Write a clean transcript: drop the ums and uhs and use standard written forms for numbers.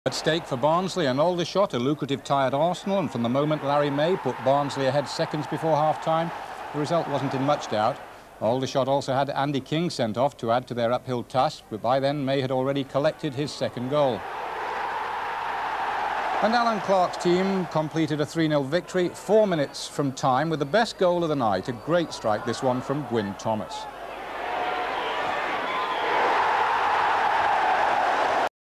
At stake for Barnsley and Aldershot, a lucrative tie at Arsenal, and from the moment Larry May put Barnsley ahead seconds before half-time, the result wasn't in much doubt. Aldershot also had Andy King sent off to add to their uphill task, but by then May had already collected his second goal. And Alan Clark's team completed a 3-0 victory 4 minutes from time with the best goal of the night, a great strike this one from Gwyn Thomas.